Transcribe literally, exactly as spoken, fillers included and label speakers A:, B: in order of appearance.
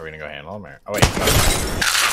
A: Are we gonna go handle him or? Oh wait. No.